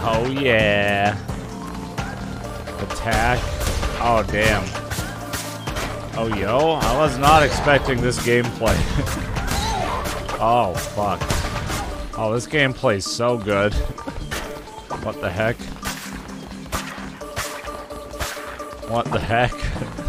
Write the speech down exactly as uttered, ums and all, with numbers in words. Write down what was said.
Oh yeah. Attack. Oh damn. Oh yo, I was not expecting this gameplay. Oh fuck. Oh, this gameplay's so good. What the heck? What the heck?